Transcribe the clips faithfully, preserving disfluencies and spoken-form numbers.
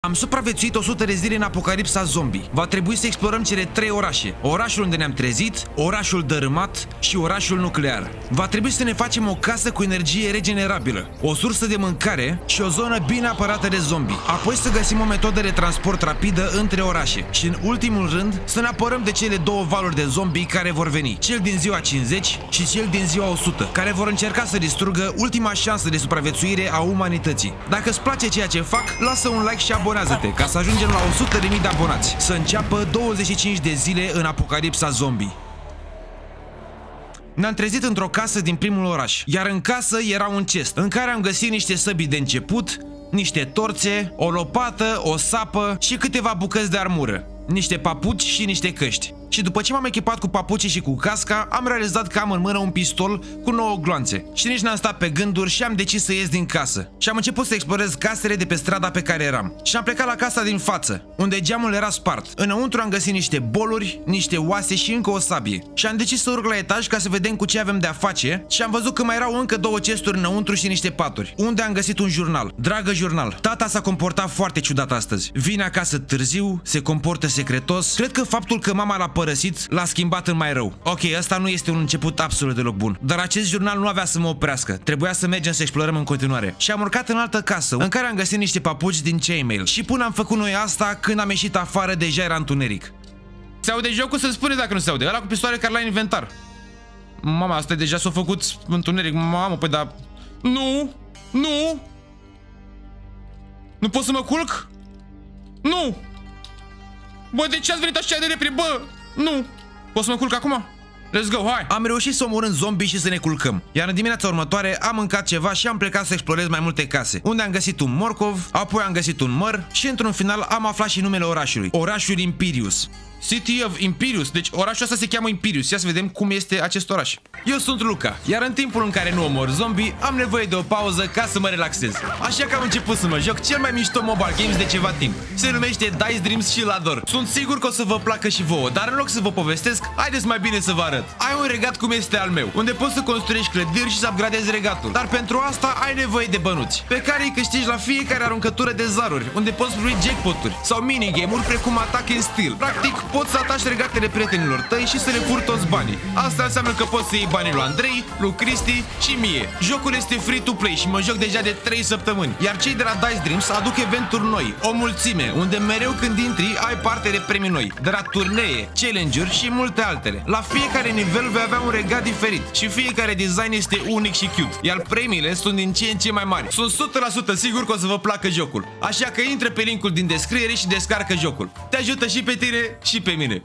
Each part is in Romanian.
Am supraviețuit o sută de zile în apocalipsa zombie. Va trebui să explorăm cele trei orașe. Orașul unde ne-am trezit, orașul dărâmat și orașul nuclear. Va trebui să ne facem o casă cu energie regenerabilă, o sursă de mâncare și o zonă bine apărată de zombie. Apoi să găsim o metodă de transport rapidă între orașe și în ultimul rând să ne apărăm de cele două valuri de zombie care vor veni, cel din ziua cincizeci și cel din ziua o sută, care vor încerca să distrugă ultima șansă de supraviețuire a umanității. Dacă îți place ceea ce fac, lasă un like și abonează-te ca să ajungem la o sută de mii de abonați. Să înceapă douăzeci și cinci de zile în apocalipsa zombie. Ne-am trezit într-o casă din primul oraș, iar în casă era un chest în care am găsit niște săbii de început, niște torțe, o lopată, o sapă și câteva bucăți de armură, niște papuci și niște căști. Și după ce m-am echipat cu papucii și cu casca, am realizat că am în mână un pistol cu nouă gloanțe. Și nici n-am stat pe gânduri și am decis să ies din casă. Și am început să explorez casele de pe strada pe care eram. Și am plecat la casa din față, unde geamul era spart. Înăuntru am găsit niște boluri, niște oase și încă o sabie. Și am decis să urc la etaj ca să vedem cu ce avem de-a face. Și am văzut că mai erau încă două chesturi înăuntru și niște paturi, unde am găsit un jurnal. Dragă jurnal, tata s-a comportat foarte ciudat astăzi. Vine acasă târziu, se comportă secretos. Cred că faptul că mama l-a părăsit l-a schimbat în mai rău. Ok, ăsta nu este un început absolut deloc bun. Dar acest jurnal nu avea să mă oprească. Trebuia să mergem să explorăm în continuare. Și am urcat în altă casă, în care am găsit niște papuci din chainmail. Și până am făcut noi asta, când am ieșit afară, deja era întuneric. Se aude jocul? Să-mi spune dacă nu se aude. Ăla cu pistoale care l-ai în inventar. Mama, asta deja s-a făcut întuneric. Mamă, păi da... Nu! Nu! Nu pot să mă culc? Nu! Bă, de ce ați venit așa de repede, bă? Nu! Pot să mă culc acum? Let's go, hai! Am reușit să omorâm zombie și să ne culcăm. Iar în dimineața următoare am mâncat ceva și am plecat să explorez mai multe case, unde am găsit un morcov, apoi am găsit un măr și într-un final am aflat și numele orașului. Orașul Imperius. City of Imperius. Deci orașul ăsta se cheamă Imperius. Ia să vedem cum este acest oraș. Eu sunt Luca, iar în timpul în care nu omor zombie, am nevoie de o pauză ca să mă relaxez. Așa că am început să mă joc cel mai mișto mobile games de ceva timp. Se numește Dice Dreams și îl ador. Sunt sigur că o să vă placă și vouă, dar în loc să vă povestesc, haideți mai bine să vă arăt. Ai un regat cum este al meu, unde poți să construiești clădiri și să upgradezi regatul. Dar pentru asta ai nevoie de bănuți, pe care îi câștigi la fiecare aruncătură de zaruri, unde poți primi jackpoturi sau minigame-uri precum Attack and Steal. Practic, poți să atași regatele prietenilor tăi și să le furi toți banii. Asta înseamnă că poți să iei banii lui Andrei, lui Cristi și mie. Jocul este free to play și mă joc deja de trei săptămâni. Iar cei de la Dice Dreams aduc eventuri noi, o mulțime, unde mereu când intri ai parte de premii noi, de la turnee, challenge-uri și multe altele. La fiecare nivel vei avea un regat diferit și fiecare design este unic și cute, iar premiile sunt din ce în ce mai mari. Sunt o sută la sută sigur că o să vă placă jocul, așa că intră pe linkul din descriere și descarcă jocul. Te ajută și pe tine și pe mine.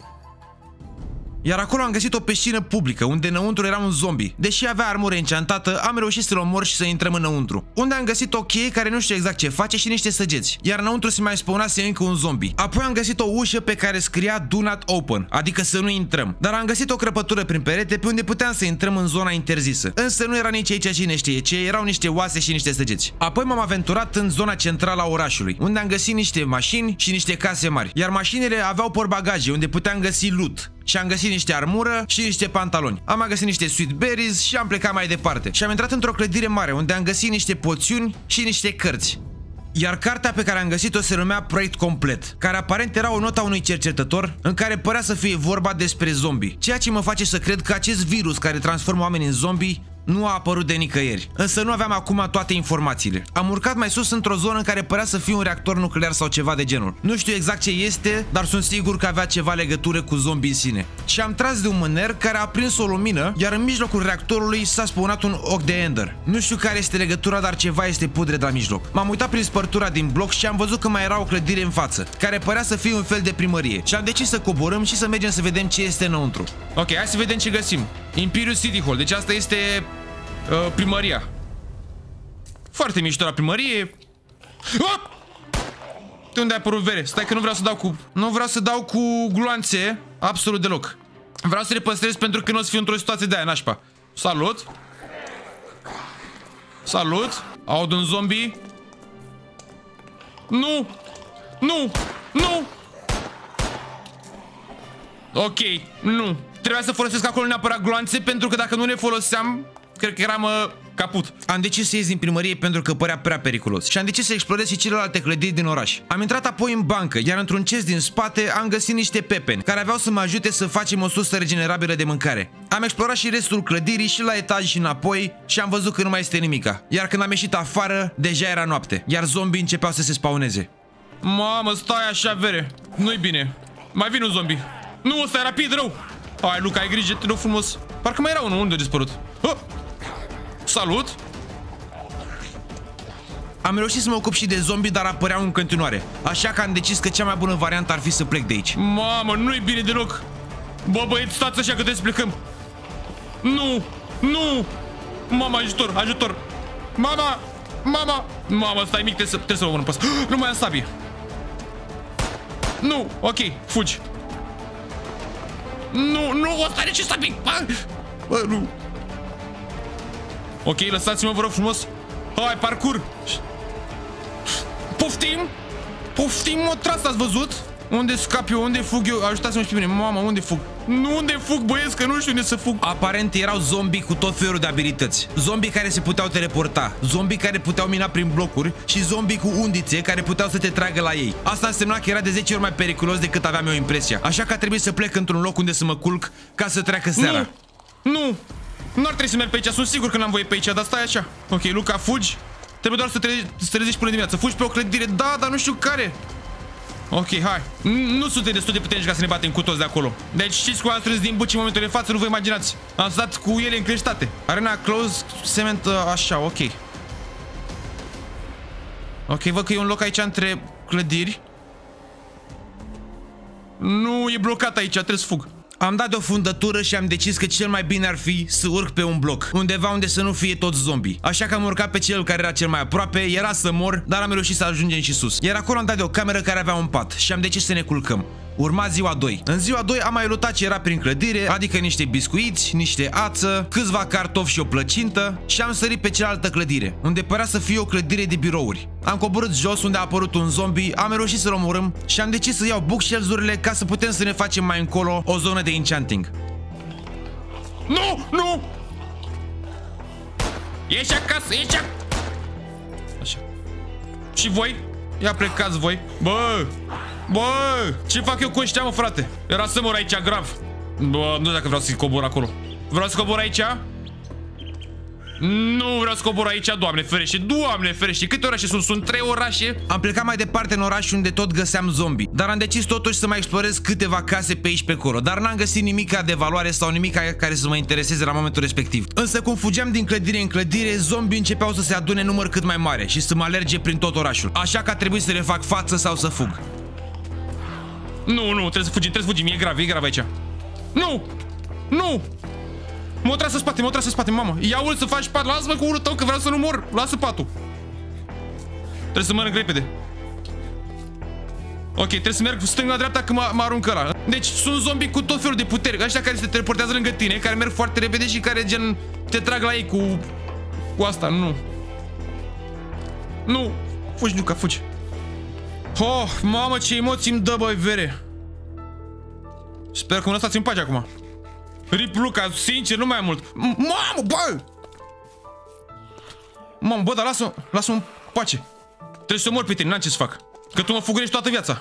Iar acolo am găsit o piscină publică, unde înăuntru era un zombie. Deși avea armură enchantată, am reușit să-l omor și să intrăm înăuntru, unde am găsit o cheie care nu știu exact ce face și niște săgeți. Iar înăuntru se mai spawnase încă un zombie. Apoi am găsit o ușă pe care scria Do Not Open, adică să nu intrăm. Dar am găsit o crăpătură prin perete pe unde puteam să intrăm în zona interzisă. Însă nu era nici aici cine știe ce, erau niște oase și niște săgeți. Apoi m-am aventurat în zona centrală a orașului, unde am găsit niște mașini și niște case mari. Iar mașinile aveau portbagaje unde puteam găsi loot. Și am găsit niște armură și niște pantaloni. Am mai găsit niște sweet berries și am plecat mai departe. Și am intrat într-o clădire mare unde am găsit niște poțiuni și niște cărți. Iar cartea pe care am găsit-o se numea Proiect Complet, care aparent era o notă a unui cercetător în care părea să fie vorba despre zombie. Ceea ce mă face să cred că acest virus care transformă oamenii în zombie nu a apărut de nicăieri. Însă nu aveam acum toate informațiile. Am urcat mai sus într-o zonă în care părea să fie un reactor nuclear sau ceva de genul. Nu știu exact ce este, dar sunt sigur că avea ceva legătură cu zombie în sine. Și am tras de un mâner care a prins o lumină, iar în mijlocul reactorului s-a spawnat un ochi de Ender. Nu știu care este legătura, dar ceva este pudre de la mijloc. M-am uitat prin spărtura din bloc și am văzut că mai era o clădire în față, care părea să fie un fel de primărie. Și am decis să coborâm și să mergem să vedem ce este înăuntru. Ok, hai să vedem ce găsim. Imperius City Hall, deci asta este uh, primăria. Foarte mișto la primărie. Ah! De unde a apărut vere? Stai că nu vreau să dau cu... Nu vreau să dau cu gloanțe absolut deloc. Vreau să le păstrez pentru că nu o să fiu într-o situație de aia nașpa. Salut. Salut. Aud un zombie. Nu. Nu. Nu. Ok. Nu. Trebuia să folosesc acolo neapărat gloanțe, pentru că dacă nu le foloseam, cred că eram uh, Caput. Am decis să ies din primărie pentru că părea prea periculos și am decis să explorez și celelalte clădiri din oraș. Am intrat apoi în bancă, iar într-un chest din spate am găsit niște pepeni care aveau să mă ajute să facem o sursă regenerabilă de mâncare. Am explorat și restul clădirii și la etaj și înapoi și am văzut că nu mai este nimica. Iar când am ieșit afară, deja era noapte, iar zombii începeau să se spawneze. Mamă, stai așa, vere. Nu-i bine. Mai vine un zombie. Nu, ăsta e rapid rău. Hai, Luca, ai grijă, te rog frumos. Parcă mai era unul, unde a dispărut? Oh! Salut! Am reușit să mă ocup și de zombie, dar apăreau în continuare. Așa că am decis că cea mai bună variantă ar fi să plec de aici. Mamă, nu-i bine deloc. Bă, băieți, stați așa că trebuie să plecăm. Nu! Nu! Mama, ajutor, ajutor! Mama! Mama! Mama, stai mic, trebuie să, trebuie să mă omorâm pe asta. Nu mai am sabie. Nu! Ok, fugi. Nu, nu, ăsta are ce sabie! Bă, nu! Ok, lăsați-mă, vă rog frumos. Hai, parcur. Poftim. Poftim, mă tras, ați văzut? Unde scap eu, unde fug eu? Ajutați-mă și pe mine, mama, unde fug? Nu, unde fug, băieți, că nu știu unde să fug. Aparent erau zombii cu tot felul de abilități. Zombii care se puteau teleporta, zombii care puteau mina prin blocuri și zombii cu undițe care puteau să te tragă la ei. Asta însemna că era de zece ori mai periculos decât aveam eu impresia. Așa că a trebuit să plec într-un loc unde să mă culc ca să treacă seara. Nu, nu. Nu ar trebui să merg pe aici, sunt sigur că n-am voie pe aici, dar stai așa. Ok, Luca, fugi. Trebuie doar să te, să te trezești până dimineață. Fugi pe o clădire, da, dar nu știu care. Ok, hai. Nu suntem destul de puternici ca să ne batem cu toți de acolo. Deci știți cum am strâns din buci în momentul de față, nu vă imaginați. Am stat cu ele încreștate. Arena close, cement, așa, ok. Ok, văd că e un loc aici între clădiri. Nu, e blocat aici, trebuie să fug. Am dat de o fundătură și am decis că cel mai bine ar fi să urc pe un bloc, undeva unde să nu fie toți zombii. Așa că am urcat pe cel care era cel mai aproape, era să mor, dar am reușit să ajungem și sus. Iar acolo am dat de o cameră care avea un pat și am decis să ne culcăm. Urma ziua doi. În ziua doi am mai luptat ce era prin clădire, adică niște biscuiți, niște ață, câțiva cartofi și o plăcintă și am sărit pe cealaltă clădire, unde părea să fie o clădire de birouri. Am coborât jos unde a apărut un zombie, am reușit să-l omorâm și am decis să iau bookshelves-urile ca să putem să ne facem mai încolo o zonă de enchanting. Nu, nu! Ieși acasă, ieși acasă! Așa. Și voi? Ia plecați voi. Bă! Bă, ce fac eu cu ăștia, mă, frate? Era să mor aici, grav. Bă, nu știu dacă vreau să cobor acolo. Vreau să cobor aici? Nu vreau să cobor aici, Doamne ferește, Doamne ferește. Câte orașe sunt? Sunt trei orașe. Am plecat mai departe în oraș unde tot găseam zombii, dar am decis totuși să mai explorez câteva case pe aici pe acolo. Dar n-am găsit nimic de valoare sau nimic care să mă intereseze la momentul respectiv. Însă cum fugeam din clădire în clădire, zombii începeau să se adune număr cât mai mare și să mă alerge prin tot orașul. Așa că a trebuit să le fac față sau să fug. Nu, nu, trebuie să fugim, trebuie să fugim, e grav, e grav aici. Nu! Nu! M-o tras în spate, m-o tras în spate, mamă. Ia-ul să faci pat, lasă-mă cu urul tău că vreau să nu mor. Lasă patul. Trebuie să mănânc repede. Ok, trebuie să merg stânga-dreapta că mă aruncă ăla. Deci sunt zombii cu tot felul de puteri. Ăștia care se teleportează lângă tine, care merg foarte repede și care gen te trag la ei cu... Cu asta, nu. Nu, fugi, Luca, fugi. Oh, mamă, ce emoții îmi dă, băi, vere. Sper că mă lăsați în pace acum. Rip Luca, sincer, nu mai am mult. Mamă, bă! Mamă, bă, dar lasă-mă, lasă-mă în pace. Trebuie să mor pe tine, n-am ce să fac. Că tu mă fugărești toată viața.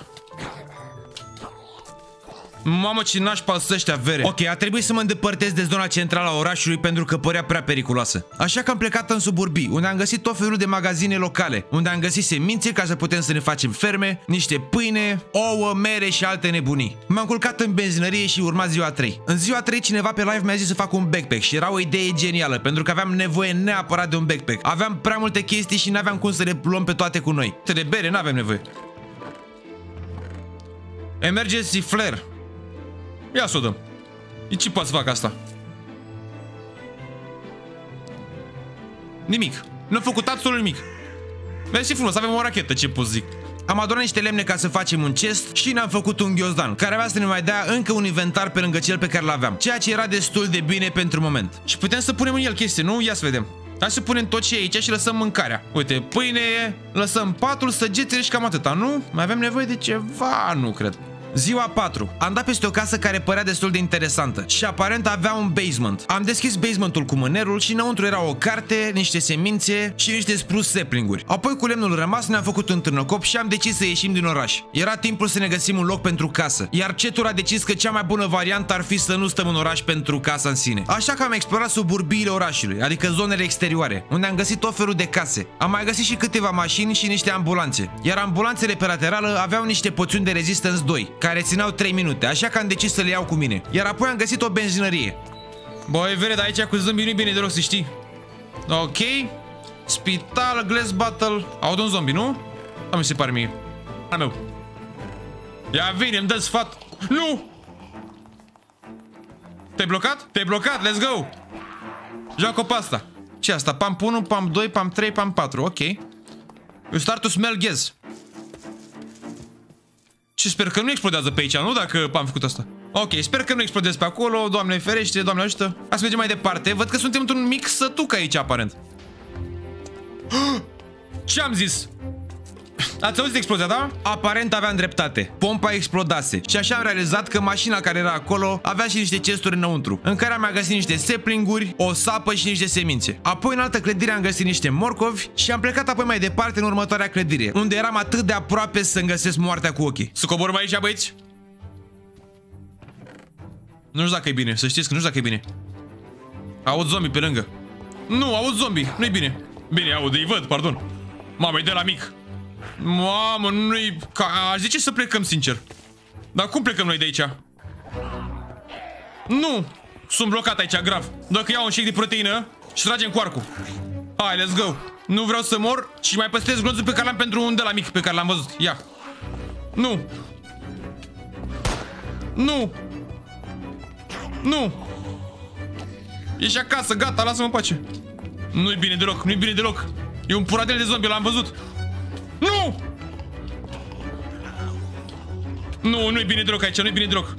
Mamă, ce nașpa sunt ăștia, vere. Ok, a trebuit să mă îndepărtez de zona centrală a orașului pentru că părea prea periculoasă. Așa că am plecat în suburbii, unde am găsit tot felul de magazine locale, unde am găsit semințe ca să putem să ne facem ferme, niște pâine, ouă, mere și alte nebunii. M-am culcat în benzinărie și urma ziua trei. În ziua trei cineva pe live mi-a zis să fac un backpack și era o idee genială, pentru că aveam nevoie neapărat de un backpack. Aveam prea multe chestii și n-aveam cum să le luăm pe toate cu noi. De bere n-avem nevoie. Emergency flare. Ia să o dăm. E ce poți să fac asta? Nimic. Nu am făcut absolut nimic. Mersi frumos, avem o rachetă, ce pot zic. Am adunat niște lemne ca să facem un chest și ne-am făcut un ghiozdan, care avea să ne mai dea încă un inventar pe lângă cel pe care l-aveam, ceea ce era destul de bine pentru moment. Și putem să punem în el chestii, nu? Ia să vedem. Hai să punem tot ce e aici și lăsăm mâncarea. Uite, pâine, lăsăm patul, săgețile și cam atâta, nu? Mai avem nevoie de ceva? Nu cred. Ziua patru. Am dat peste o casă care părea destul de interesantă și aparent avea un basement. Am deschis basementul cu mânerul și înăuntru era o carte, niște semințe și niște spruce saplinguri. Apoi cu lemnul rămas ne-am făcut un târnăcop și am decis să ieșim din oraș. Era timpul să ne găsim un loc pentru casă, iar cetul a decis că cea mai bună variantă ar fi să nu stăm în oraș pentru casa în sine. Așa că am explorat suburbiile orașului, adică zonele exterioare, unde am găsit tot felul de case. Am mai găsit și câteva mașini și niște ambulanțe, iar ambulanțele pe laterală aveau niște poțiuni de Resistance doi, care țineau trei minute, așa că am decis să le iau cu mine. Iar apoi am găsit o benzinărie. Băi, vere, dar aici cu zombii nu-i bine deloc, să știi. Ok. Spital, Glass Battle. Aud un zombie, nu? Da, mi se pare mie. Al meu. Ia vine, îmi dă sfat. Nu! Te-ai blocat? Te-ai blocat, let's go! Joacă pe asta. Ce asta? Pump unu, Pump doi, Pump trei, Pump patru, ok. You start to smell gas. Și sper că nu explodează pe aici, nu? Dacă am făcut asta. Ok, sper că nu explodez pe acolo. Doamne ferește, Doamne ajută. Hai să mergem mai departe. Văd că suntem într-un mic sătuc aici, aparent. Ce am zis? Ați auzit explozia, da? Aparent aveam dreptate. Pompa explodase. Și așa am realizat că mașina care era acolo avea și niște chesturi înăuntru, în care am mai găsit niște saplinguri, o sapă și niște semințe. Apoi în altă clădire am găsit niște morcovi și am plecat apoi mai departe în următoarea clădire, unde eram atât de aproape să-mi găsesc moartea cu ochii. Să coborâm aici, băieți? Nu știu dacă e bine, să știți că nu știu dacă e bine. Aud zombie pe lângă. Nu, aud zombie, nu-i bine. Bine, aud, îi văd, pardon. Mamă, e de la mic. Mamă, nu-i... Aș zice să plecăm, sincer. Dar cum plecăm noi de aici? Nu! Sunt blocat aici, grav. Dacă iau un shake de proteină și tragem cu arcul. Hai, let's go. Nu vreau să mor și mai păstrez glonțul pe care l-am pentru un de la mic pe care l-am văzut. Ia. Nu. Nu. Nu. Ești acasă, gata, lasă-mă în pace. Nu-i bine deloc, nu-i bine deloc. E un puradel de zombie, l-am văzut. Nu! Nu, nu-i bine deloc aici, nu-i bine deloc.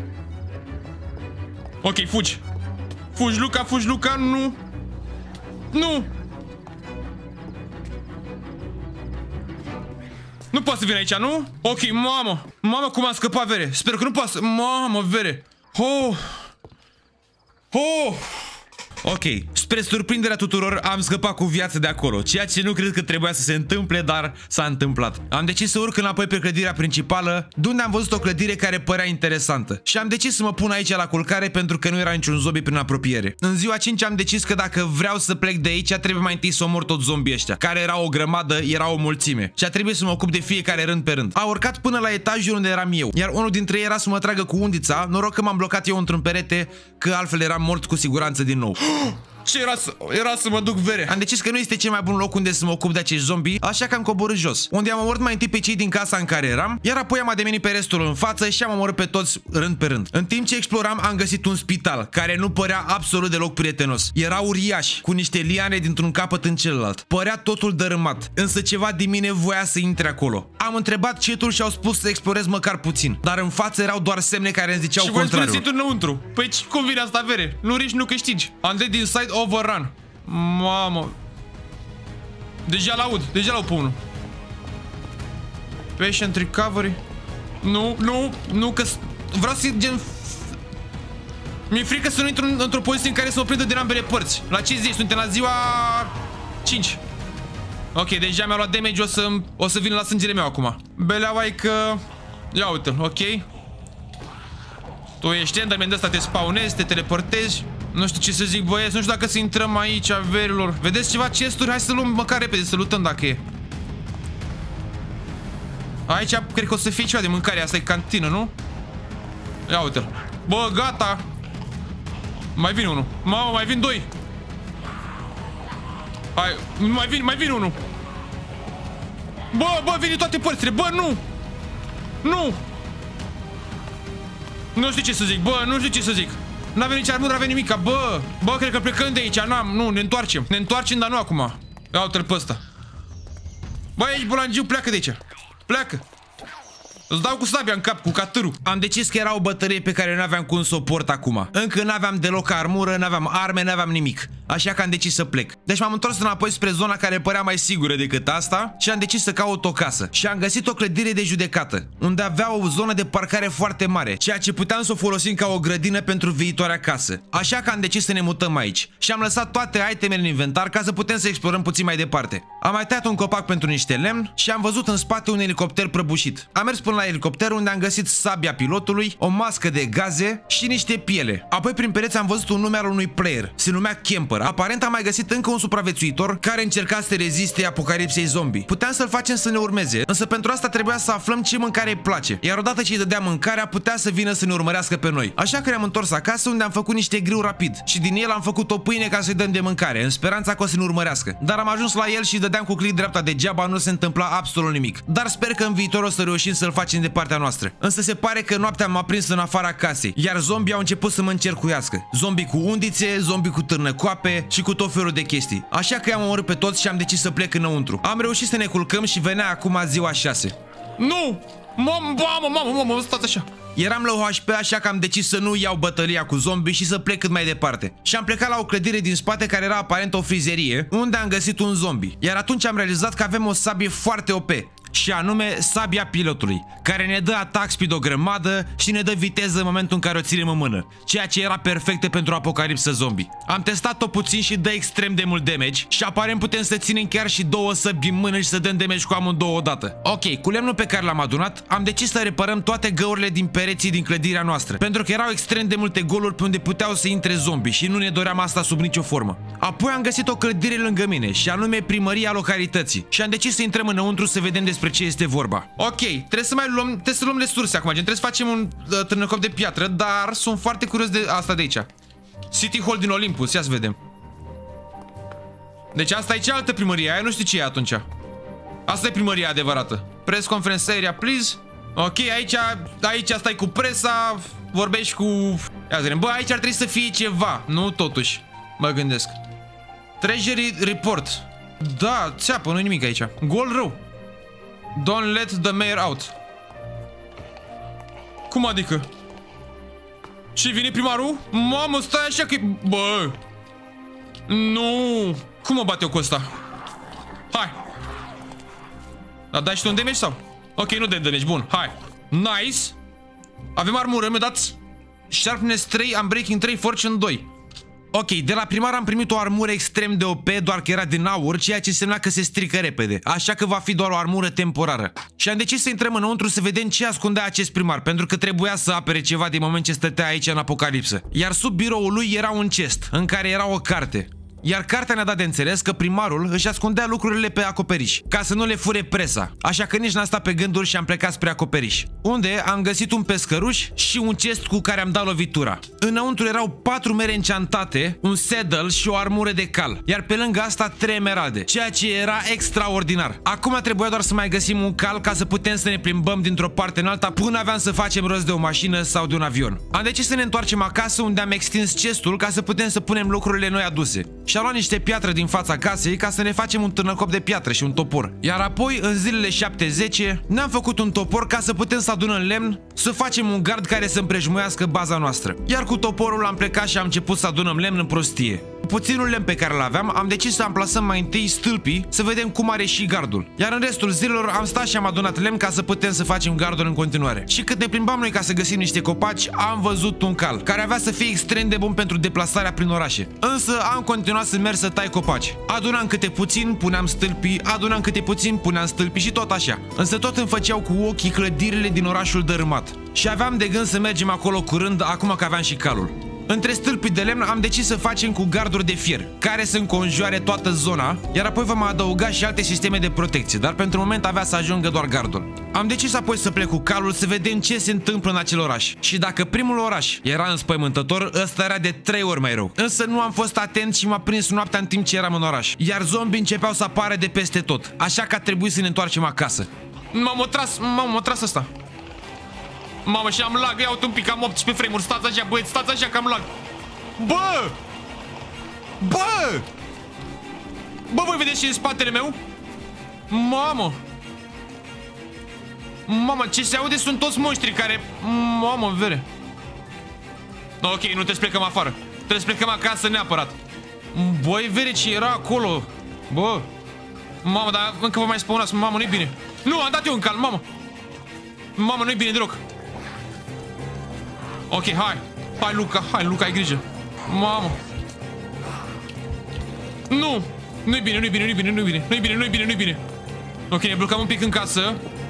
Ok, fugi. Fugi, Luca, fugi, Luca, nu. Nu! Nu poate să vină aici, nu? Ok, mamă. Mamă, cum am scăpat, vere. Sper că nu poate să... Mamă, vere. Oh. Oh. Ok, spre surprinderea tuturor am scăpat cu viață de acolo, ceea ce nu cred că trebuia să se întâmple, dar s-a întâmplat. Am decis să urc înapoi pe clădirea principală, de unde am văzut o clădire care părea interesantă. Și am decis să mă pun aici la culcare pentru că nu era niciun zombie prin apropiere. În ziua cinci am decis că dacă vreau să plec de aici, trebuie mai întâi să omor toți zombii ăștia, care era o grămadă, era o mulțime. Și a trebuit să mă ocup de fiecare rând pe rând. A urcat până la etajul unde eram eu, iar unul dintre ei era să mă tragă cu undița, noroc că m-am blocat eu într-un perete, că altfel eram mort cu siguranță din nou. Ce era să, era să mă duc, vere? Am decis că nu este cel mai bun loc unde să mă ocup de acești zombii, așa că am coborât jos, unde am omorât mai întâi pe cei din casa în care eram, iar apoi am ademenit pe restul în față și am omorât pe toți rând pe rând. În timp ce exploram, am găsit un spital, care nu părea absolut deloc prietenos. Era uriaș, cu niște liane dintr-un capăt în celălalt. Părea totul dărâmat, însă ceva din mine voia să intre acolo. Am întrebat cetul și au spus să explorez măcar puțin, dar în față erau doar semne care îmi ziceau contrariul. Și voi înăuntru. Păi cum vine asta, vere? Nu riști, nu câștigi. I'm dead inside, overrun. Mamă. Deja l-aud, deja l-aud pe unul. Patient recovery. Nu, nu, nu, că vreau să gen... Mi-e frică să nu intru într-o poziție în care să mă prindă din ambele părți. La ce zi? Suntem la ziua cinci. Ok, deja mi-a luat damage, o să, o să vină la sângele meu acum. Beleaua e că... Ia uite-l, ok. Tu ești enderman de ăsta, te spawnezi, te teleportezi. Nu știu ce să zic, băieți, nu știu dacă să intrăm aici, verilor. Vedeți ceva chesturi? Hai să luăm măcar repede, să lutăm dacă e. Aici cred că o să fie ceva de mâncare, asta e cantină, nu? Ia uite-l. Bă, gata. Mai vine unul. Mamă, mai vin doi. Hai, mai vin, mai vin unul. Bă, bă, vine toate părțile, bă, nu. Nu. Nu știu ce să zic, bă, nu știu ce să zic. N-avem nici armură, n-avem nimica, bă. Bă, cred că plecăm de aici, n-am, nu, ne întoarcem. Ne întoarcem, dar nu acum. Ia uite-l pe ăsta. Bă, ești bulangiu, pleacă de aici. Pleacă. Îți dau cu sabia în cap, cu catârul. Am decis că era o bătălie pe care nu aveam cum să o port acum. Încă n-aveam deloc armură, n-aveam arme, n-aveam nimic. Așa că am decis să plec. Deci m-am întors înapoi spre zona care părea mai sigură decât asta și am decis să caut o casă. Și am găsit o clădire de judecată, unde avea o zonă de parcare foarte mare, ceea ce puteam să o folosim ca o grădină pentru viitoarea casă. Așa că am decis să ne mutăm aici. Și am lăsat toate itemele în inventar ca să putem să explorăm puțin mai departe. Am mai tăiat un copac pentru niște lemn și am văzut în spate un elicopter prăbușit. Am mers până la elicopter, unde am găsit sabia pilotului, o mască de gaze și niște piele. Apoi prin pereți am văzut un nume al unui player. Se numea Camper. Aparent am mai găsit încă un supraviețuitor care încerca să reziste apocalipsei zombie. Puteam să-l facem să ne urmeze, însă pentru asta trebuia să aflăm ce mâncare îi place. Iar odată ce îi dădea mâncarea, putea să vină să ne urmărească pe noi. Așa că ne-am întors acasă, unde am făcut niște griu rapid și din el am făcut o pâine ca să-i dăm de mâncare, în speranța că o să ne urmărească. Dar am ajuns la el și dădeam cu click dreapta degeaba, nu se întâmpla absolut nimic. Dar sper că în viitor o să reușim să-l facem de partea noastră. Însă se pare că noaptea m-a prins în afara casei, iar zombii au început să mă încercuiască. Zombii cu undițe, zombii cu târnăcoape și cu tot felul de chestii. Așa că i-am omorât pe toți și am decis să plec înăuntru. Am reușit să ne culcăm și venea acum ziua șase. Nu! Mamă, mamă, mamă, mamă, stați așa. Eram la H P, așa că am decis să nu iau bătălia cu zombie și să plec cât mai departe. Și am plecat la o clădire din spate care era aparent o frizerie, unde am găsit un zombie. Iar atunci am realizat că avem o sabie foarte O P. Și anume sabia pilotului, care ne dă atac speed o grămadă și ne dă viteză în momentul în care o ținem în mână, ceea ce era perfectă pentru apocalipsă zombie. Am testat-o puțin și dă extrem de mult damage și aparent putem să ținem chiar și două săbi din mână și să dăm damage cu amândouă odată. Ok, cu lemnul pe care l-am adunat, am decis să reparăm toate găurile din pereții din clădirea noastră, pentru că erau extrem de multe goluri pe unde puteau să intre zombie și nu ne doream asta sub nicio formă. Apoi am găsit o clădire lângă mine și anume primăria localității și am decis să intrăm înăuntru să vedem despre ce este vorba. Ok, trebuie să mai luăm, trebuie să luăm resurse acum, gen, trebuie să facem un uh, târnăcop de piatră, dar sunt foarte curios de asta de aici. City Hall din Olympus, ia să vedem. Deci asta e cealaltă primărie, aia nu știu ce e atunci. Asta e primăria adevărată. Press conference area, please. Ok, aici, aici stai cu presa, vorbești cu... Ia să vedem, bă, aici ar trebui să fie ceva, nu totuși, mă gândesc. Treasury report. Da, țeapă, nu-i nimic aici. Gol rău. Don't let the mayor out. Cum adică? Ce, vine primarul? Mamă, stai așa că... Bă! Nu! Cum mă bate eu cu ăsta? Hai! A dai și tu un damage sau? Ok, nu dai damage, bun, hai. Nice! Avem armură, mi-o dați Sharpness trei, Unbreaking trei, Fortune doi. Ok, de la primar am primit o armură extrem de O P, doar că era din aur, ceea ce însemna că se strică repede. Așa că va fi doar o armură temporară. Și am decis să intrăm înăuntru să vedem ce ascundea acest primar, pentru că trebuia să apere ceva din moment ce stătea aici în apocalipsă. Iar sub biroul lui era un chest, în care era o carte. Iar cartea ne-a dat de înțeles că primarul își ascundea lucrurile pe acoperiș, ca să nu le fure presa. Așa că nici n-am stat pe gânduri și am plecat spre acoperiș, unde am găsit un pescăruș și un chest cu care am dat lovitura. Înăuntru erau patru mere encantate, un saddle și o armură de cal, iar pe lângă asta trei emeralde, ceea ce era extraordinar. Acum trebuia doar să mai găsim un cal ca să putem să ne plimbăm dintr-o parte în alta până aveam să facem rost de o mașină sau de un avion. Am decis să ne întoarcem acasă, unde am extins chestul ca să putem să punem lucrurile noi aduse. Și am luat niște piatră din fața casei ca să ne facem un târnăcop de piatră și un topor. Iar apoi, în zilele șapte zece, ne-am făcut un topor ca să putem să adunăm lemn, să facem un gard care să împrejmuiască baza noastră. Iar cu toporul am plecat și am început să adunăm lemn în prostie. Cu puținul lemn pe care l-aveam, am decis să amplasăm mai întâi stâlpii, să vedem cum are și gardul. Iar în restul zilelor am stat și am adunat lemn ca să putem să facem gardul în continuare. Și cât ne plimbam noi ca să găsim niște copaci, am văzut un cal, care avea să fie extrem de bun pentru deplasarea prin orașe. Însă am continuat să merg să tai copaci. Adunam câte puțin, puneam stâlpii, adunam câte puțin, puneam stâlpii și tot așa. Însă tot îmi făceau cu ochii clădirile din orașul dărâmat. Și aveam de gând să mergem acolo curând, acum că aveam și calul. Între stâlpii de lemn am decis să facem cu garduri de fier, care să înconjoare toată zona, iar apoi vom adăuga și alte sisteme de protecție, dar pentru moment avea să ajungă doar gardul. Am decis apoi să plec cu calul să vedem ce se întâmplă în acel oraș. Și dacă primul oraș era înspăimântător, ăsta era de trei ori mai rău. Însă nu am fost atent și m-a prins noaptea în timp ce eram în oraș, iar zombii începeau să apară de peste tot, așa că a trebuit să ne întoarcem acasă. M-am otras, m-am otras ăsta. Mamă, și am lag, ia uite un pic, am optsprezece frame-uri, stați așa, băieți, stați așa că am lag. Bă! Bă! Bă, voi vedeți ce e în spatele meu? Mamă! Mamă, ce se aude sunt toți monștri care... Mamă, vere. Ok, nu trebuie să plecăm afară. Trebuie să plecăm acasă neapărat. Băi, vere, ce era acolo. Bă. Mamă, dar încă vă mai spawnați. Mamă, nu-i bine. Nu, am dat eu în cal, mamă. Mamă, nu-i bine deloc. Ok, hai. Hai, Luca, hai, Luca, ai grijă. Mamă. Nu. Nu-i bine, nu-i bine, nu-i bine, nu-i bine. Nu-i bine, nu-i bine, nu-i bine. Ok, ne blocăm un pic în casă.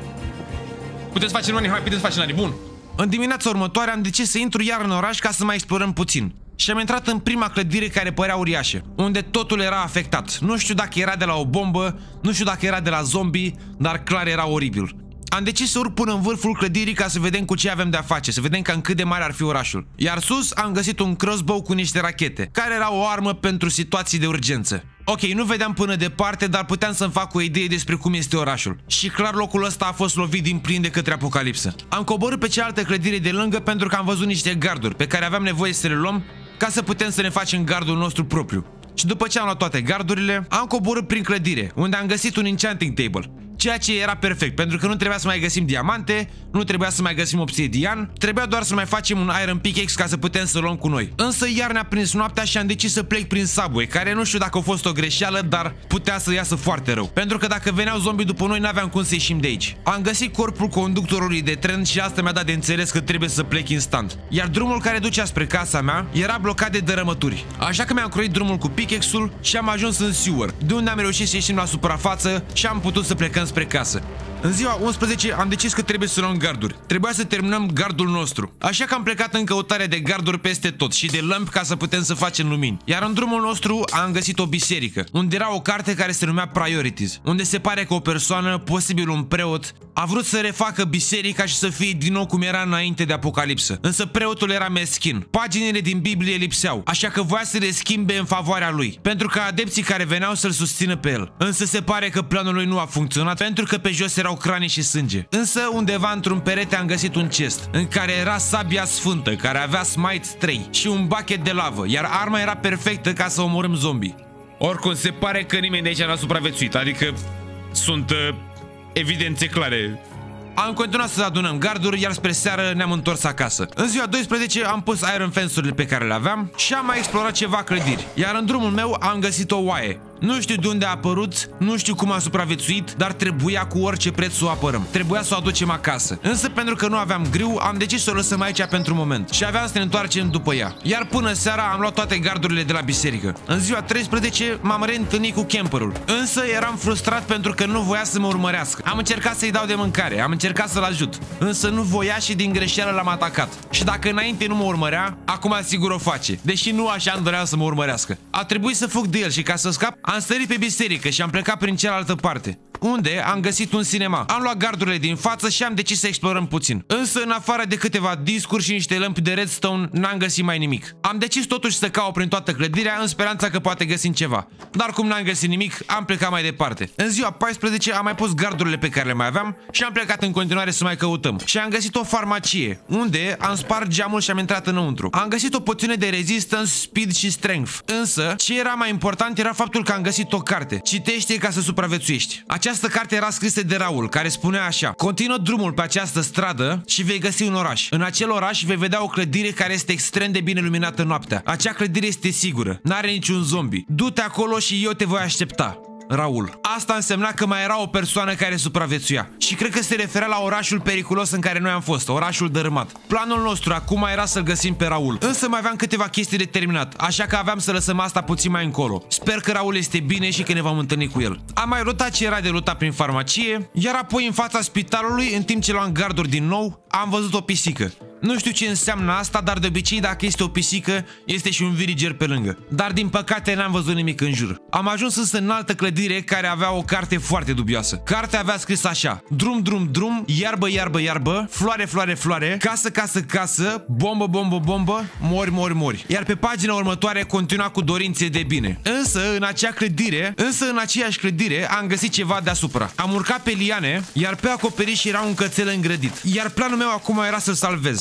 Puteți face nani, hai, puteți face nani, bun. În dimineața următoare am decis să intru iar în oraș ca să mai explorăm puțin. Și am intrat în prima clădire care părea uriașă, unde totul era afectat. Nu știu dacă era de la o bombă, nu știu dacă era de la zombie, dar clar era oribil. Am decis să urc până în vârful clădirii ca să vedem cu ce avem de-a face, să vedem cam cât de mare ar fi orașul. Iar sus am găsit un crossbow cu niște rachete, care era o armă pentru situații de urgență. Ok, nu vedeam până departe, dar puteam să-mi fac o idee despre cum este orașul. Și clar locul ăsta a fost lovit din plin de către apocalipsă. Am coborât pe cealaltă clădire de lângă pentru că am văzut niște garduri pe care aveam nevoie să le luăm ca să putem să ne facem gardul nostru propriu. Și după ce am luat toate gardurile, am coborât prin clădire, unde am găsit un enchanting table. Ceea ce era perfect, pentru că nu trebuia să mai găsim diamante, nu trebuia să mai găsim obsidian, trebuia doar să mai facem un iron pickaxe ca să putem să luăm cu noi. Însă iar ne-a prins noaptea și am decis să plec prin subway, care nu știu dacă a fost o greșeală, dar putea să iasă foarte rău. Pentru că dacă veneau zombii după noi, n-aveam cum să ieșim de aici. Am găsit corpul conductorului de tren și asta mi-a dat de înțeles că trebuie să plec instant. Iar drumul care ducea spre casa mea era blocat de dărâmături. Așa că mi-am croit drumul cu pickaxe-ul și am ajuns în sewer, de unde am reușit să ieșim la suprafață și am putut să plecăm spre casă. În ziua unsprezece am decis că trebuie să luăm garduri. Trebuia să terminăm gardul nostru. Așa că am plecat în căutare de garduri peste tot și de lămpi ca să putem să facem lumini. Iar în drumul nostru am găsit o biserică, unde era o carte care se numea Priorities, unde se pare că o persoană, posibil un preot, a vrut să refacă biserica și să fie din nou cum era înainte de apocalipsă. Însă preotul era meschin. Paginile din Biblie lipseau, așa că voia să le schimbe în favoarea lui, pentru că adepții care veneau să-l susțină pe el. Însă se pare că planul lui nu a funcționat, pentru că pe jos erau cranii și sânge. Însă undeva într-un perete am găsit un chest, în care era sabia sfântă, care avea smite trei și un bucket de lavă, iar arma era perfectă ca să omorâm zombii. Oricum, se pare că nimeni de aici n-a supraviețuit, adică sunt uh, evidențe clare. Am continuat să adunăm garduri, iar spre seară ne-am întors acasă. În ziua doisprezece am pus iron fence-urile pe care le aveam și am mai explorat ceva clădiri. Iar în drumul meu am găsit o oaie. Nu știu de unde a apărut, nu știu cum a supraviețuit, dar trebuia cu orice preț să o apărăm. Trebuia să o aducem acasă. Însă pentru că nu aveam griu, am decis să o lăsăm aici pentru moment și aveam să ne întoarcem după ea. Iar până seara am luat toate gardurile de la biserică. În ziua treisprezece m-am reîntâlnit cu camperul. Însă eram frustrat pentru că nu voia să mă urmărească. Am încercat să-i dau de mâncare, am încercat să-l ajut, însă nu voia și din greșeală l-am atacat. Și dacă înainte nu mă urmărea, acum sigur o face, deși nu așa îmi dorea să mă urmărească. A trebuit să fug de el și ca să scap, am sărit pe biserică și am plecat prin cealaltă parte, unde am găsit un cinema. Am luat gardurile din față și am decis să explorăm puțin. Însă, în afară de câteva discuri și niște lămpi de redstone, n-am găsit mai nimic. Am decis totuși să caut prin toată clădirea în speranța că poate găsim ceva. Dar cum n-am găsit nimic, am plecat mai departe. În ziua paisprezece am mai pus gardurile pe care le mai aveam și am plecat în continuare să mai căutăm. Și am găsit o farmacie, unde am spart geamul și am intrat înăuntru. Am găsit o poțiune de resistance, speed și strength. Însă, ce era mai important era faptul că am găsit o carte. Citește ca să supraviețuiești. Această carte era scrisă de Raul, care spunea așa: continuă drumul pe această stradă și vei găsi un oraș. În acel oraș vei vedea o clădire care este extrem de bine luminată noaptea. Acea clădire este sigură, n-are niciun zombie. Du-te acolo și eu te voi aștepta. Raul. Asta însemna că mai era o persoană care supraviețuia. Și cred că se referea la orașul periculos în care noi am fost, orașul dărâmat. Planul nostru acum era să-l găsim pe Raul. Însă mai aveam câteva chestii de terminat, așa că aveam să lăsăm asta puțin mai încolo. Sper că Raul este bine și că ne vom întâlni cu el. Am mai luat ce era de lutat prin farmacie, iar apoi în fața spitalului, în timp ce luam garduri din nou, am văzut o pisică. Nu știu ce înseamnă asta, dar de obicei dacă este o pisică, este și un villager pe lângă. Dar din păcate n-am văzut nimic în jur. Am ajuns însă în altă clădire care avea o carte foarte dubioasă. Cartea avea scris așa: drum, drum, drum, iarbă, iarbă, iarbă, floare, floare, floare, casă, casă, casă, bombă, bombă, bombă, mori, mori, mori. Iar pe pagina următoare continua cu dorințe de bine. Însă în acea clădire, însă în aceeași clădire am găsit ceva deasupra. Am urcat pe liane, iar pe acoperiș era un cățel îngrădit. Iar planul meu acum era să-l salvez.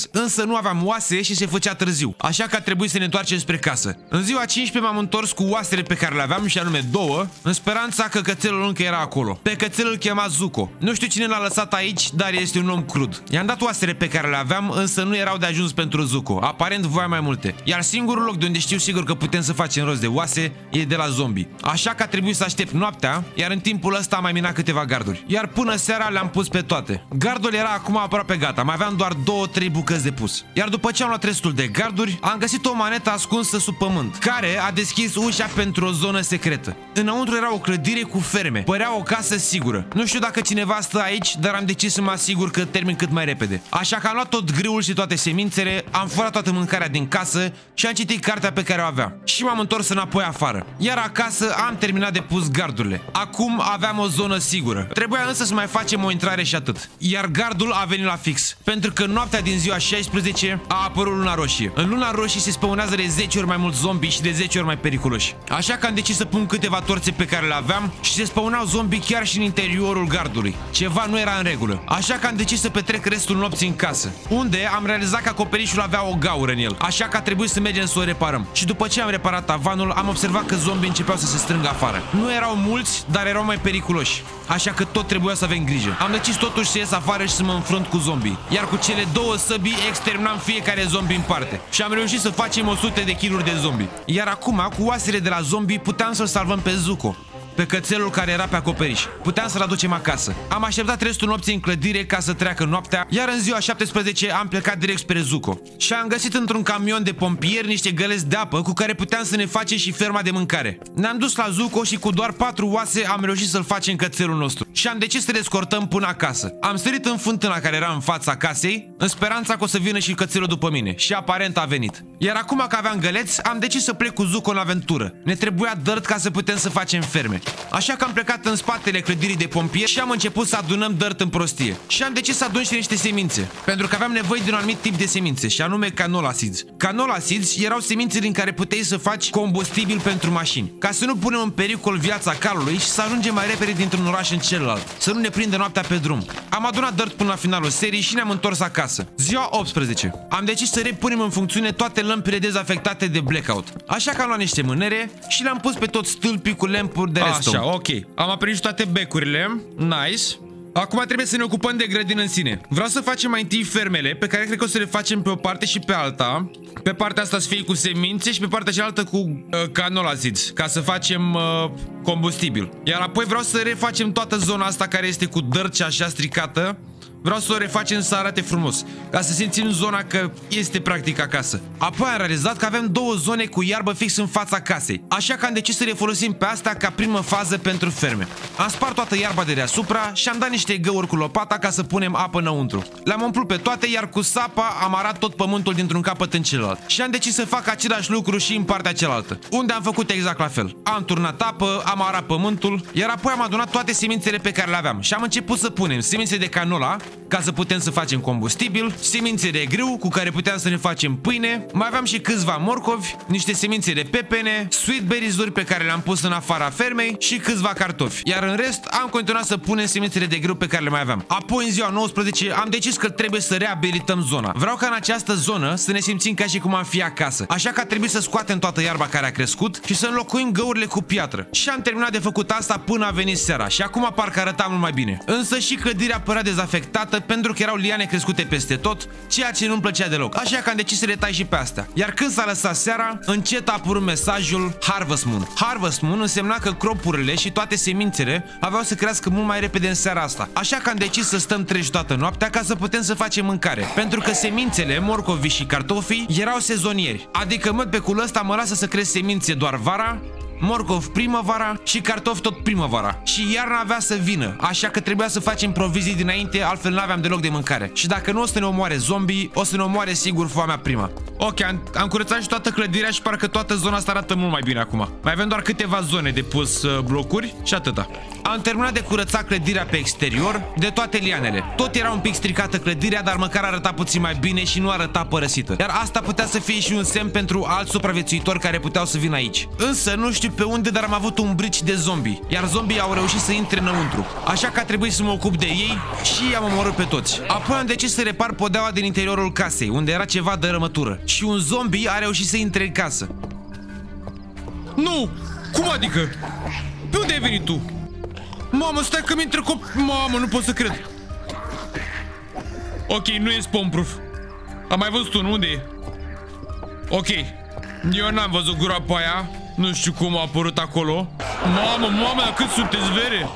întors, însă nu aveam oase și se făcea târziu, așa că a trebuit să ne întoarcem spre casă. În ziua a cincisprezecea m-am întors cu oasele pe care le aveam, și anume două, în speranța că cățelul încă era acolo. Pe cățel îl chema Zuko. Nu știu cine l-a lăsat aici, dar este un om crud. I-am dat oasele pe care le aveam, însă nu erau de ajuns pentru Zuko. Aparent voia mai multe. Iar singurul loc de unde știu sigur că putem să facem rost de oase e de la zombie. Așa că a trebuit să aștept noaptea, iar în timpul ăsta am mai minat câteva garduri. Iar până seara le-am pus pe toate. Gardul era acum aproape gata, mai aveam doar două trei bucăți de pus. Iar după ce am luat restul de garduri, am găsit o manetă ascunsă sub pământ, care a deschis ușa pentru o zonă secretă. Înăuntru era o clădire cu ferme. Părea o casă sigură. Nu știu dacă cineva stă aici, dar am decis să mă asigur că termin cât mai repede. Așa că am luat tot grâul și toate semințele, am furat toată mâncarea din casă și am citit cartea pe care o aveam. Și m-am întors înapoi afară. Iar acasă am terminat de pus gardurile. Acum aveam o zonă sigură. Trebuia însă să mai facem o intrare și atât. Iar gardul a venit la fix, pentru că noaptea din ziua șaisprezece a apărut luna roșie. În luna roșie se spăunează de zece ori mai mulți zombi și de zece ori mai periculoși. Așa că am decis să pun câteva torțe pe care le aveam și se spăuneau zombi chiar și în interiorul gardului. Ceva nu era în regulă. Așa că am decis să petrec restul nopții în casă, unde am realizat că acoperișul avea o gaură în el. Așa că a trebuit să mergem să o reparăm. Și după ce am reparat tavanul, am observat că zombii începeau să se strângă afară. Nu erau mulți, dar erau mai periculoși. Așa că tot trebuia să avem grijă. Am decis totuși să ies afară și să mă înfrunt cu zombii. Iar cu cele două săbii exterminam fiecare zombie în parte. Și am reușit să facem o sută de kiluri de zombii. Iar acum, cu oasele de la zombii, puteam să-l salvăm pe Zuko, pe cățelul care era pe acoperiș. Puteam să-l aducem acasă. Am așteptat restul nopții în clădire ca să treacă noaptea, iar în ziua șaptesprezece am plecat direct spre Zuko. Și am găsit într-un camion de pompieri niște găleți de apă cu care puteam să ne facem și ferma de mâncare. Ne-am dus la Zuko și cu doar patru oase am reușit să-l facem cățelul nostru. Și am decis să le escortăm până acasă. Am sărit în fântâna care era în fața casei, în speranța că o să vină și cățelul după mine. Și aparent a venit. Iar acum că aveam găleți, am decis să plec cu Zuko în aventură. Ne trebuia dirt ca să putem să facem ferme. Așa că am plecat în spatele clădirii de pompieri și am început să adunăm dirt în prostie. Și am decis să adun și niște semințe, pentru că aveam nevoie de un anumit tip de semințe, și anume canola seeds. Canola seeds erau semințe din care puteai să faci combustibil pentru mașini, ca să nu punem în pericol viața calului și să ajungem mai repede dintr-un oraș în celălalt, să nu ne prindă noaptea pe drum. Am adunat dirt până la finalul serii și ne-am întors acasă. Ziua optsprezece. Am decis să repunem în funcțiune toate lămpile dezafectate de blackout. Așa că am luat niște mânere și le-am pus pe toți stâlpii cu lampuri de redstone. Așa, ok. Am aprins toate becurile. Nice. Acum trebuie să ne ocupăm de grădină în sine. Vreau să facem mai întâi fermele, pe care cred că o să le facem pe o parte și pe alta. Pe partea asta să fie cu semințe și pe partea cealaltă cu uh, canola seeds, ca să facem uh, combustibil. Iar apoi vreau să refacem toată zona asta care este cu dirt și așa stricată. Vreau să o refacem să arate frumos, ca să simțim zona că este practic acasă. Apoi am realizat că avem două zone cu iarbă fix în fața casei, așa că am decis să le folosim pe astea ca primă fază pentru ferme. Am spart toată iarba de deasupra și am dat niște găuri cu lopata ca să punem apă înăuntru. Le-am umplut pe toate, iar cu sapa am arat tot pământul dintr-un capăt în celălalt. Și am decis să fac același lucru și în partea cealaltă, unde am făcut exact la fel. Am turnat apă, am arat pământul, iar apoi am adunat toate semințele pe care le aveam și am început să punem semințe de canola, ca să putem să facem combustibil, semințe de grâu cu care puteam să ne facem pâine, mai aveam și câțiva morcovi, niște semințe de pepene, sweet berries-uri pe care le-am pus în afara fermei și câțiva cartofi. Iar în rest am continuat să punem semințele de grâu pe care le mai aveam. Apoi în ziua nouăsprezece am decis că trebuie să reabilităm zona. Vreau ca în această zonă să ne simțim ca și cum am fi acasă. Așa că a trebuit să scoatem toată iarba care a crescut și să înlocuim găurile cu piatră. Și am terminat de făcut asta până a venit seara și acum parcă arăta mult mai bine. Însă și clădirea părea dezafectată pentru că erau liane crescute peste tot, ceea ce nu-mi plăcea deloc. Așa că am decis să le tai și pe astea. Iar când s-a lăsat seara, încet a apărut mesajul Harvest Moon. Harvest Moon însemna că cropurile și toate semințele aveau să crească mult mai repede în seara asta. Așa că am decis să stăm treji toată noaptea ca să putem să facem mâncare. Pentru că semințele, morcovii și cartofii erau sezonieri. Adică mădbecul ăsta mă lasă să cresc semințe doar vara, morcov primăvara și cartofi tot primăvara. Și iarna avea să vină, așa că trebuia să facem provizii dinainte, altfel n-aveam deloc de mâncare. Și dacă nu o să ne omoare zombie, o să ne omoare sigur foamea prima. Ok, am, am curățat și toată clădirea și parcă toată zona asta arată mult mai bine acum. Mai avem doar câteva zone de pus uh, blocuri și atâta. Am terminat de curățat clădirea pe exterior, de toate lianele. Tot era un pic stricată clădirea, dar măcar arăta puțin mai bine și nu arăta părăsită. Iar asta putea să fie și un semn pentru alți supraviețuitori care puteau să vină aici. Însă nu știu pe unde, dar am avut un brici de zombie, iar zombii au reușit să intre înăuntru. Așa că a trebuit să mă ocup de ei și i-am omorât pe toți. Apoi am decis să repar podeaua din interiorul casei, unde era ceva de rămătură. Și un zombie a reușit să intre în casă. Nu! Cum adică? Pe unde ai venit tu? Mamă, stai că mi-intră cop... Mamă, nu pot să cred. Ok, nu e spawn-proof. Am mai văzut unul, unde e? Ok. Eu n-am văzut groapa aia. Nu știu cum a apărut acolo. Mamă, mamă, dar cât sunteți vere?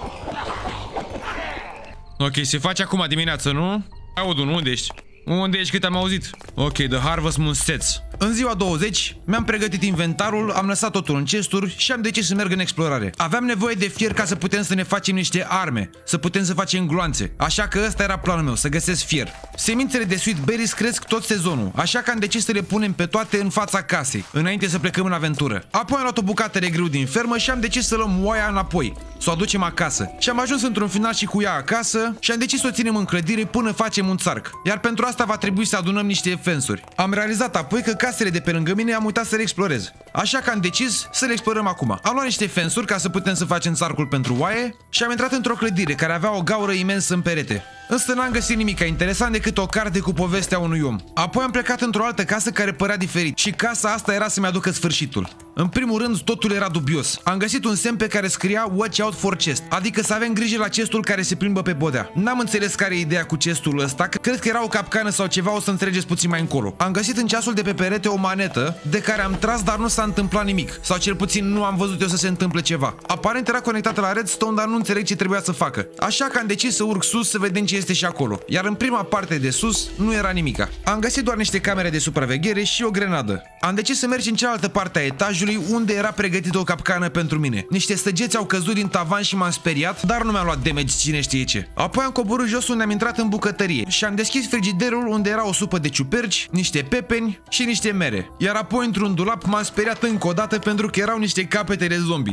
Ok, se face acum dimineață, nu? Aud unul, unde ești? Unde ești, cât am auzit? Ok, The Harvest Moon Sets. În ziua douăzeci, mi-am pregătit inventarul, am lăsat totul în chesturi și am decis să merg în explorare. Aveam nevoie de fier ca să putem să ne facem niște arme, să putem să facem gloanțe. Așa că ăsta era planul meu, să găsesc fier. Semințele de sweet berries cresc tot sezonul, așa că am decis să le punem pe toate în fața casei, înainte să plecăm în aventură. Apoi am luat o bucată de grâu din fermă și am decis să luăm oaia înapoi, să o aducem acasă. Și am ajuns într-un final și cu ea acasă și am decis să o ținem în clădire până facem un țarc. Iar pentru asta va trebui să adunăm niște fensuri. Am realizat apoi că casele de pe lângă mine am uitat să le explorez. Așa că am decis să le explorăm acum. Am luat niște fensuri ca să putem să facem țarcul pentru oaie și am intrat într-o clădire care avea o gaură imensă în perete. Însă n-am găsit nimic interesant decât o carte cu povestea unui om. Apoi am plecat într-o altă casă care părea diferit și casa asta era să-mi aducă sfârșitul. În primul rând, totul era dubios. Am găsit un semn pe care scria Watch out for chest, adică să avem grijă la chestul care se plimbă pe podea. N-am înțeles care e ideea cu chestul ăsta, cred că era o capcană sau ceva, o să înțelegeți puțin mai încolo. Am găsit în ceasul de pe perete o manetă de care am tras, dar nu s-a întâmplat nimic, sau cel puțin nu am văzut eu să se întâmple ceva. Aparent era conectată la redstone, dar nu înțeleg ce trebuia să facă. Așa că am decis să urc sus să vedem ce este și acolo. Iar în prima parte de sus nu era nimica. Am găsit doar niște camere de supraveghere și o grenadă. Am decis să mergem în cealaltă parte a etajului unde era pregătită o capcană pentru mine. Niște săgeți au căzut din tavan și m-am speriat, dar nu mi-am luat damage cine știe ce. Apoi am coborât jos unde am intrat în bucătărie și am deschis frigiderul unde era o supă de ciuperci, niște pepeni și niște mere. Iar apoi într-un dulap m-am speriat încă o dată pentru că erau niște capete de zombie.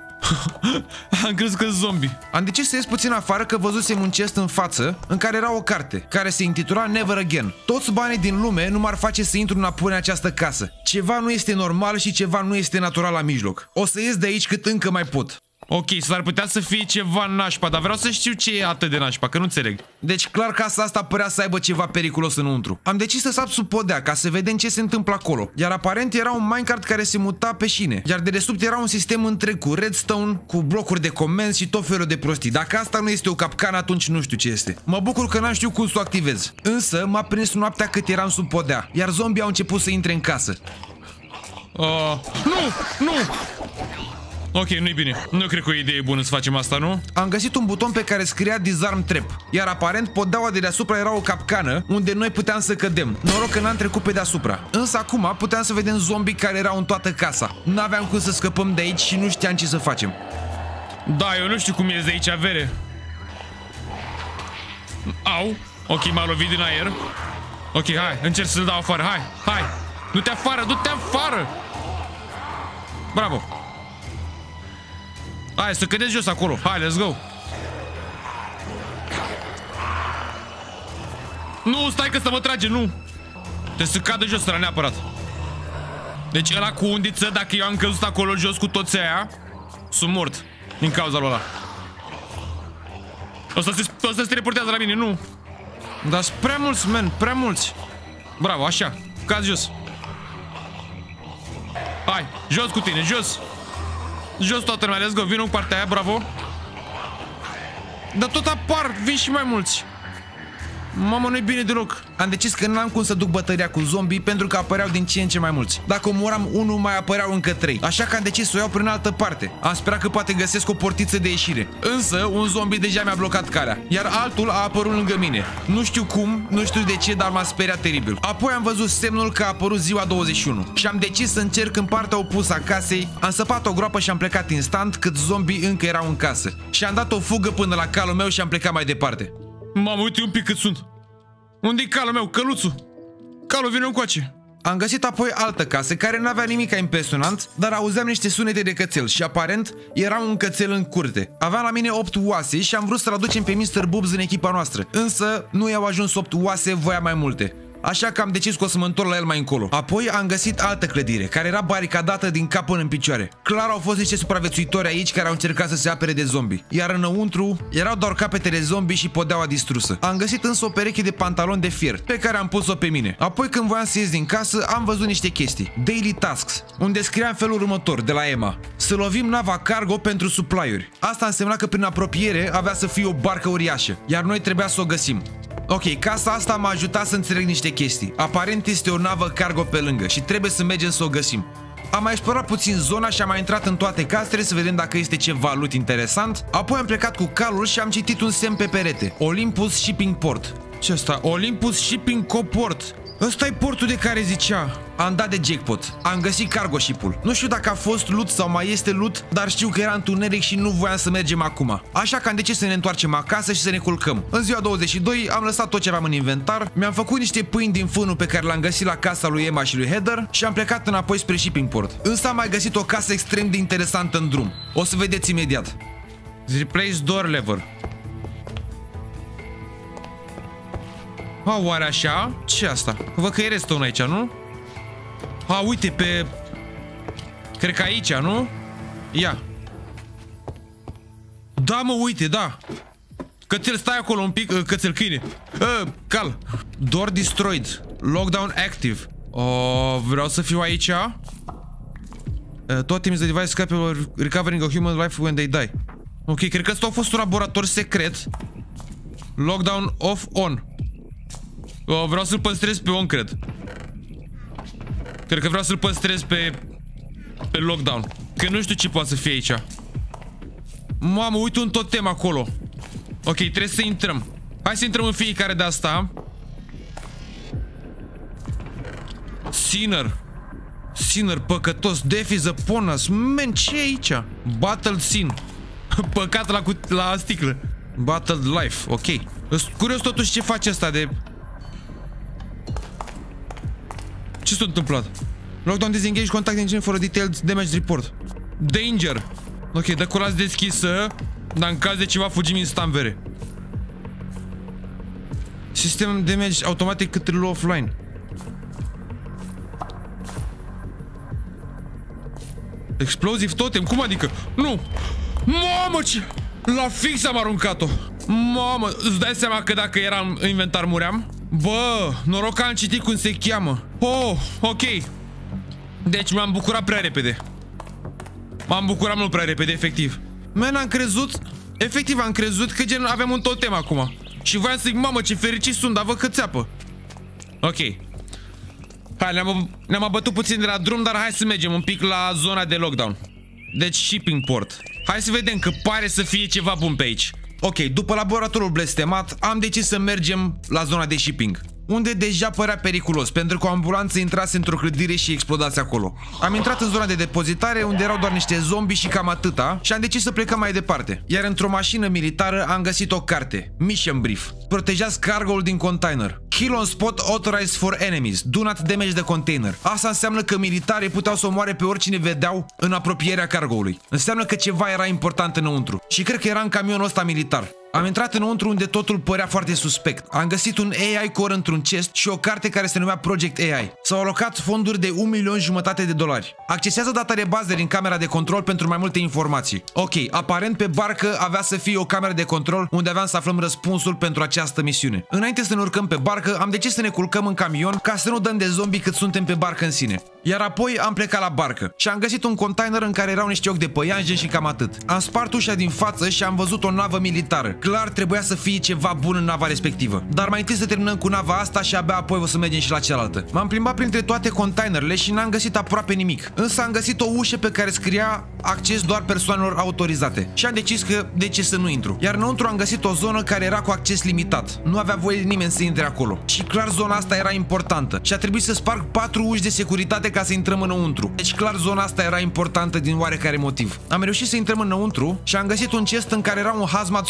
Am crezut că zombie. Am decis să ies puțin afară că văzusem un chest în față în care era o carte care se intitula Never Again. Toți banii din lume nu m-ar face să intru înapoi în această casă. Ceva nu este normal și ceva nu este natural la mijloc. O să ies de aici cât încă mai pot. Ok, s-ar putea să fie ceva nașpa, dar vreau să știu ce e atât de nașpa, că nu înțeleg. Deci clar casa asta părea să aibă ceva periculos înăuntru. Am decis să sap sub podea ca să vedem ce se întâmplă acolo. Iar aparent era un minecart care se muta pe șine. Iar de desubt era un sistem întreg cu redstone, cu blocuri de comenzi și tot felul de prostii. Dacă asta nu este o capcană, atunci nu știu ce este. Mă bucur că n-am știut cum să o activez. Însă m-a prins noaptea cât eram sub podea, iar zombii au început să intre în casă. Uh, nu! Nu! Ok, nu-i bine. Nu cred că o idee bună să facem asta, nu? Am găsit un buton pe care scria Disarm Trap. Iar aparent podeaua de deasupra era o capcană unde noi puteam să cădem. Noroc că n-am trecut pe deasupra. Însă acum puteam să vedem zombii care erau în toată casa. N-aveam cum să scăpăm de aici și nu știam ce să facem. Da, eu nu știu cum ies de aici, avere. Au. Ok, m-a lovit din aer. Ok, hai, încerc să-l dau afară. Hai, hai. Du-te afară, du-te afară. Bravo. Hai, să cădeți jos acolo. Hai, let's go. Nu, stai că să mă trage, nu. Trebuie să cadă jos, ăla neapărat. Deci ăla cu undiță, dacă eu am căzut acolo jos cu toți aia, sunt mort din cauza lui ăla. Ăsta se, ăsta se reportează la mine, nu. Dar sunt prea mulți, man, prea mulți. Bravo, așa, cazi jos. Hai, jos cu tine, jos. Jos toată lumea, let's go, vin în partea aia, bravo. Dar tot apar, vin și mai mulți. Mamă, nu-i bine deloc. Am decis că n-am cum să duc bătăria cu zombii pentru că apăreau din ce în ce mai mulți. Dacă omoram unul, mai apăreau încă trei. Așa că am decis să o iau prin altă parte. Am sperat că poate găsesc o portiță de ieșire. Însă, un zombie deja mi-a blocat calea, iar altul a apărut lângă mine. Nu știu cum, nu știu de ce, dar m-a speriat teribil. Apoi am văzut semnul că a apărut ziua douăzeci și unu și am decis să încerc în partea opusă a casei. Am săpat o groapă și am plecat instant, cât zombii încă erau în casă. Și am dat o fugă până la calul meu și am plecat mai departe. Mamă, uite un pic cât sunt. Unde-i calul meu? Căluțul! Calul, vine încoace! Am găsit apoi altă casă care n-avea nimic impresionant, dar auzeam niște sunete de cățel și aparent era un cățel în curte. Aveam la mine opt oase și am vrut să-l aducem pe mister Boobs în echipa noastră, însă nu i-au ajuns opt oase, voia mai multe. Așa că am decis că o să mă întorc la el mai încolo. Apoi am găsit altă clădire, care era baricadată din cap până în picioare. Clar au fost niște supraviețuitori aici care au încercat să se apere de zombi. Iar înăuntru erau doar capete de zombi și podeaua distrusă. Am găsit însă o pereche de pantaloni de fier, pe care am pus-o pe mine. Apoi când voiam să ies din casă, am văzut niște chestii. Daily Tasks, unde scria în felul următor, de la Emma. Să lovim nava cargo pentru supply-uri. Asta însemna că prin apropiere avea să fie o barcă uriașă, iar noi trebuia să o găsim. Ok, casa asta m-a ajutat să înțeleg niște chestii. Aparent este o navă cargo pe lângă și trebuie să mergem să o găsim. Am mai explorat puțin zona și am mai intrat în toate casele să vedem dacă este ceva loot interesant. Apoi am plecat cu calul și am citit un semn pe perete. Olympus Shipping Port. Ce asta? Olympus Shipping Co-Port. Ăsta e portul de care zicea. Am dat de jackpot. Am găsit cargo ship-ul. Nu știu dacă a fost loot sau mai este loot, dar știu că era întuneric și nu voiam să mergem acum. Așa că am decis să ne întoarcem acasă și să ne culcăm. În ziua douăzeci și doi am lăsat tot ce aveam în inventar, mi-am făcut niște pâini din fânul pe care l-am găsit la casa lui Emma și lui Heather și am plecat înapoi spre shipping port. Însă am mai găsit o casă extrem de interesantă în drum. O să vedeți imediat. Replace door lever. A, oare așa? Ce asta? Văd că e redstone aici, nu? A, uite, pe... Cred că aici, nu? Ia. Da, mă, uite, da. Cățel, stai acolo un pic, cățel, câine. Uh, cal. Door destroyed. Lockdown active. Oh, vreau să fiu aici. Uh, Tot teams the device capable of recovering a human life when they die. Ok, cred că ăsta a fost un laborator secret. Lockdown off on. Oh, vreau să-l păstrez pe on, cred. Cred că vreau să-l păstrez pe Pe lockdown. Că nu știu ce poate să fie aici. Mamă, uite un totem acolo. Ok, trebuie să intrăm. Hai să intrăm în fiecare de asta. Sinner. Sinner, păcătos. Death is upon us. Man, ce e aici? Battled sin. Păcat la, la sticlă. Battled life, ok. Sunt curios totuși ce face asta de... Ce s-a întâmplat? Lockdown disengage contact engine for a detailed damage report. Danger. Ok, dă colați deschisă. Dar în caz de ceva fugim instant vere. System damage automatic cât low offline. Explosive totem, cum adică? Nu! Mamă, ce... La fix am aruncat-o. Mamă, îți dai seama că dacă eram în inventar muream? Bă, noroc că am citit cum se cheamă. Oh, ok. Deci m-am bucurat prea repede. M-am bucurat mult prea repede, efectiv. Man, am crezut, efectiv am crezut că gen avem un totem acum. Și voiam să zic, mamă, ce fericit sunt, dar văd că țeapă. Ok. Hai, ne-am ne abătut puțin de la drum, dar hai să mergem un pic la zona de lockdown. Deci shipping port. Hai să vedem că pare să fie ceva bun pe aici. Ok, după laboratorul blestemat, am decis să mergem la zona de shipping, unde deja părea periculos, pentru că o ambulanță intrase într-o clădire și explodase acolo. Am intrat în zona de depozitare, unde erau doar niște zombi și cam atâta, și am decis să plecăm mai departe. Iar într-o mașină militară am găsit o carte, Mission Brief. Protejați cargo-ul din container. Kill on spot authorized for enemies. Do not damage the container. Asta înseamnă că militarii puteau să omoare pe oricine vedeau în apropierea cargo-ului. Înseamnă că ceva era important înăuntru. Și cred că era în camionul ăsta militar. Am intrat înăuntru unde totul părea foarte suspect. Am găsit un A I core într-un chest și o carte care se numea Project A I. S-au alocat fonduri de un milion jumătate de dolari. Accesează data de bază din camera de control pentru mai multe informații. Ok, aparent pe barcă avea să fie o cameră de control unde aveam să aflăm răspunsul pentru această misiune. Înainte să ne urcăm pe barcă, am decis să ne culcăm în camion ca să nu dăm de zombi cât suntem pe barcă în sine. Iar apoi am plecat la barcă și am găsit un container în care erau niște ochi de păianjen și cam atât. Am spart ușa din față și am văzut o navă militară. Clar trebuia să fie ceva bun în nava respectivă. Dar mai întâi să terminăm cu nava asta și abia apoi o să mergem și la cealaltă. M-am plimbat printre toate containerele și n-am găsit aproape nimic. Însă am găsit o ușă pe care scria acces doar persoanelor autorizate. Și am decis că de ce să nu intru. Iar înăuntru am găsit o zonă care era cu acces limitat. Nu avea voie nimeni să intre acolo. Și clar zona asta era importantă. Și a trebuit să sparg patru uși de securitate ca să intrăm înăuntru. Deci clar zona asta era importantă din oarecare motiv. Am reușit să intrăm înăuntru și am găsit un chest în care era un hazmat suit.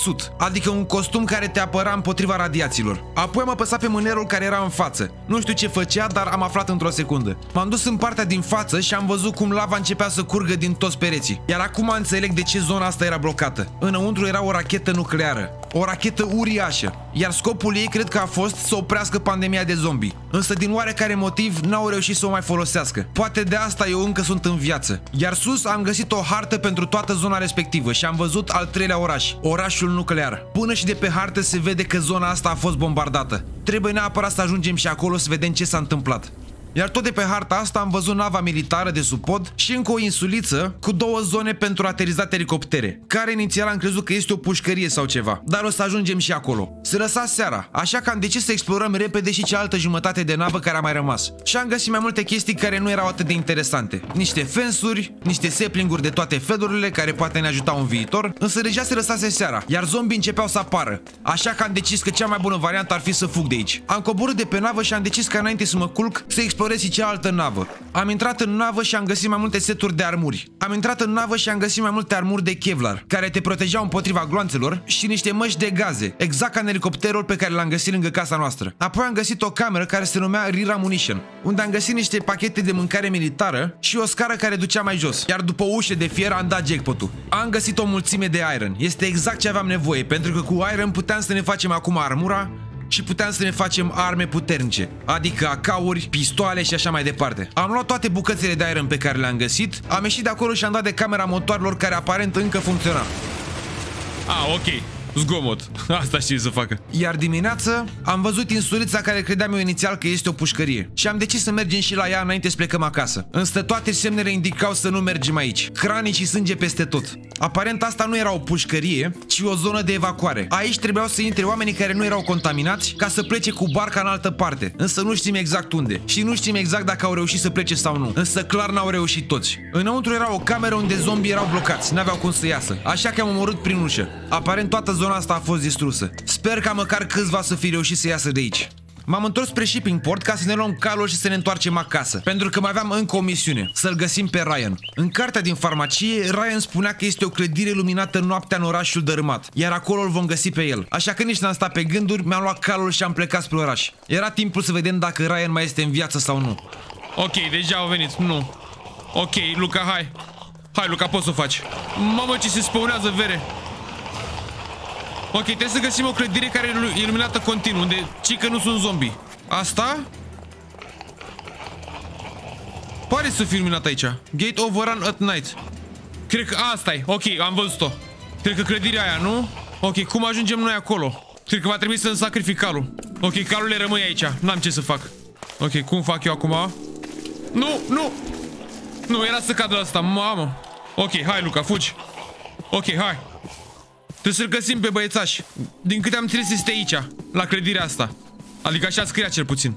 adică un costum care te apăra împotriva radiațiilor. Apoi am apăsat pe mânerul care era în față. Nu știu ce făcea, dar am aflat într-o secundă. M-am dus în partea din față și am văzut cum lava începea să curgă din toți pereții. Iar acum înțeleg de ce zona asta era blocată. Înăuntru era o rachetă nucleară. O rachetă uriașă. Iar scopul ei cred că a fost să oprească pandemia de zombie. Însă din oarecare motiv n-au reușit să o mai folosească. Poate de asta eu încă sunt în viață. Iar sus am găsit o hartă pentru toată zona respectivă și am văzut al treilea oraș, orașul nuclear. Până și de pe hartă se vede că zona asta a fost bombardată. Trebuie neapărat să ajungem și acolo să vedem ce s-a întâmplat. Iar tot de pe harta asta am văzut nava militară de sub pod și încă o insuliță cu două zone pentru aterizat elicoptere, care inițial am crezut că este o pușcărie sau ceva, dar o să ajungem și acolo. Se lăsa seara, așa că am decis să explorăm repede și cealaltă jumătate de navă care a mai rămas. Și am găsit mai multe chestii care nu erau atât de interesante. Niște fensuri, niște saplinguri de toate felurile care poate ne ajutau în viitor, însă deja se lăsase seara, iar zombii începeau să apară. Așa că am decis că cea mai bună variantă ar fi să fug de aici. Am coborât de pe navă și am decis că înainte să mă culc să explorez și cealaltă navă. Am intrat în navă și am găsit mai multe seturi de armuri. Am intrat în navă și am găsit mai multe armuri de Kevlar, care te protejau împotriva gloanțelor și niște măști de gaze, exact ca în elicopterul pe care l-am găsit lângă casa noastră. Apoi am găsit o cameră care se numea Rear Ammunition, unde am găsit niște pachete de mâncare militară și o scară care ducea mai jos. Iar după o ușă de fier am dat jackpot-ul. Am găsit o mulțime de iron. Este exact ce aveam nevoie, pentru că cu iron puteam să ne facem acum armura și puteam să ne facem arme puternice, adică A K-uri, pistoale și așa mai departe. Am luat toate bucățile de iron pe care le-am găsit, am ieșit de acolo și am dat de camera motoarelor care aparent încă funcționa. Ah, ok. Zgomot. Asta știu să facă. Iar dimineață am văzut insulița care credeam eu inițial că este o pușcărie și am decis să mergem și la ea înainte să plecăm acasă. Însă toate semnele indicau să nu mergem aici. Cranii și sânge peste tot. Aparent asta nu era o pușcărie, ci o zonă de evacuare. Aici trebuiau să intre oamenii care nu erau contaminați ca să plece cu barca în altă parte. Însă nu știm exact unde. Și nu știm exact dacă au reușit să plece sau nu. Însă clar n-au reușit toți. Înăuntru era o cameră unde zombii erau blocați, n-aveau cum să iasă. Așa că am omorât prin ușă. Aparent toată zona asta a fost distrusă. Sper ca măcar câțiva să fi reușit să iasă de aici. M-am întors spre shipping port ca să ne luăm calul și să ne întoarcem acasă, pentru că mai aveam încă o misiune, să-l găsim pe Ryan. În cartea din farmacie, Ryan spunea că este o clădire luminată noaptea în orașul dărâmat, iar acolo îl vom găsi pe el. Așa că nici n-am stat pe gânduri, mi-am luat calul și am plecat spre oraș. Era timpul să vedem dacă Ryan mai este în viață sau nu. Ok, deja au venit, nu. Ok, Luca, hai. Hai, Luca, poți să o faci. Mamă, ce se spăunează vere. Ok, trebuie să găsim o clădire care e iluminată continuu, unde ci că nu sunt zombii. Asta? Pare să fie iluminat aici. Gate overrun at night. Cred că asta e. Ok, am văzut-o. Cred că clădirea aia, nu? Ok, cum ajungem noi acolo? Cred că va trebui să-mi sacrific calul. Ok, calul le rămâi aici. N-am ce să fac. Ok, cum fac eu acum? Nu, nu! Nu, era să cadă asta, mamă. Ok, hai, Luca, fugi. Ok, hai. Trebuie să-l găsim pe băiețaș. Din câte am înțeles este aici, la clădirea asta. Adică așa scria cel puțin.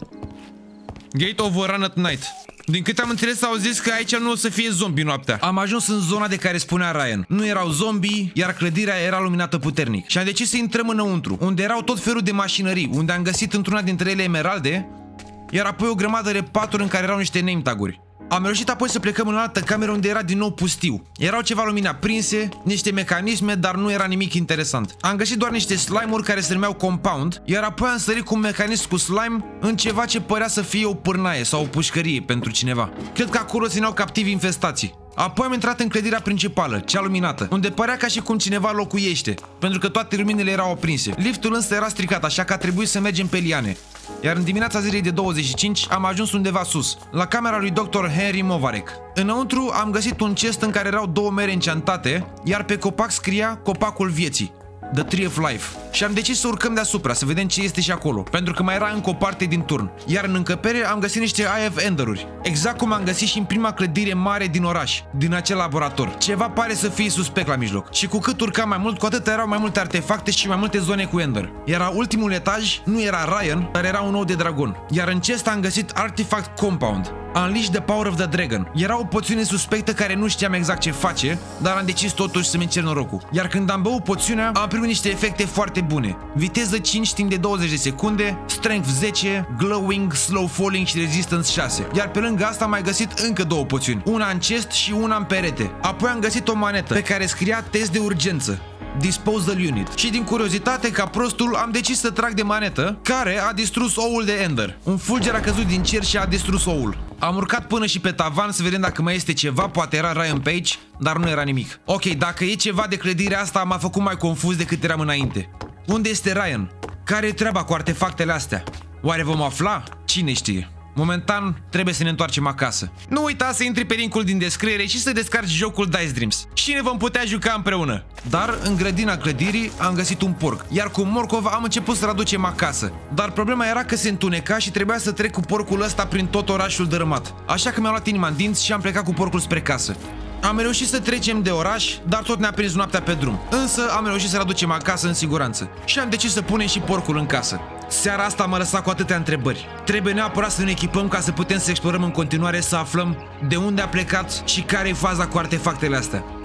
Gate overrun at night. Din câte am înțeles au zis că aici nu o să fie zombie noaptea. Am ajuns în zona de care spunea Ryan. Nu erau zombie, iar clădirea era luminată puternic. Și am decis să intrăm înăuntru, unde erau tot felul de mașinării, unde am găsit într-una dintre ele emeralde, iar apoi o grămadă de paturi în care erau niște name tag-uri. Am reușit apoi să plecăm în altă cameră unde era din nou pustiu. Erau ceva lumini aprinse, niște mecanisme, dar nu era nimic interesant. Am găsit doar niște slime-uri care se numeau compound, iar apoi am sărit cu un mecanism cu slime în ceva ce părea să fie o pârnaie sau o pușcărie pentru cineva. Cred că acolo țineau captivi infestații. Apoi am intrat în clădirea principală, cea luminată, unde părea ca și cum cineva locuiește, pentru că toate luminile erau aprinse. Liftul însă era stricat, așa că a trebuit să mergem pe liane. Iar în dimineața zilei de douăzeci și cinci am ajuns undeva sus, la camera lui doctor Henry Movarek. Înăuntru am găsit un chest în care erau două mere înceantate, iar pe copac scria copacul vieții, The Tree of Life. Și am decis să urcăm deasupra, să vedem ce este și acolo, pentru că mai era încă o parte din turn. Iar în încăpere am găsit niște I F Ender-uri, exact cum am găsit și în prima clădire mare din oraș, din acel laborator. Ceva pare să fie suspect la mijloc. Și cu cât urcam mai mult, cu atât erau mai multe artefacte și mai multe zone cu Ender. Iar ultimul etaj nu era Ryan, dar era un ou de dragon. Iar în chest am găsit Artifact Compound, Unleash the Power of the Dragon. Era o poțiune suspectă care nu știam exact ce face, dar am decis totuși să-mi încerc norocul. Iar când am băut poțiunea, am primit niște efecte foarte bune. Viteză cinci timp de douăzeci de secunde, Strength zece, Glowing, Slow Falling și Resistance șase. Iar pe lângă asta am mai găsit încă două poțiuni, una în chest și una în perete. Apoi am găsit o manetă pe care scria test de urgență. Disposal Unit. Și din curiozitate, ca prostul, am decis să trag de manetă, care a distrus oul de Ender. Un fulger a căzut din cer și a distrus oul. Am urcat până și pe tavan să vedem dacă mai este ceva, poate era Ryan pe aici, dar nu era nimic. Ok, dacă e ceva de clădirea asta, m-a făcut mai confuz decât eram înainte. Unde este Ryan? Care e treaba cu artefactele astea? Oare vom afla? Cine știe? Momentan, trebuie să ne întoarcem acasă. Nu uita să intri pe linkul din descriere și să descarci jocul Dice Dreams. Și ne vom putea juca împreună. Dar în grădina clădirii am găsit un porc, iar cu morcov am început să-l aducem acasă. Dar problema era că se întuneca și trebuia să trec cu porcul ăsta prin tot orașul dărâmat. Așa că mi-am luat inima în dinți și am plecat cu porcul spre casă. Am reușit să trecem de oraș, dar tot ne-a prins noaptea pe drum. Însă am reușit să-l aducem acasă în siguranță. Și am decis să punem și porcul în casă. Seara asta m-a lăsat cu atâtea întrebări. Trebuie neapărat să ne echipăm ca să putem să explorăm în continuare, să aflăm de unde a plecat și care e faza cu artefactele astea.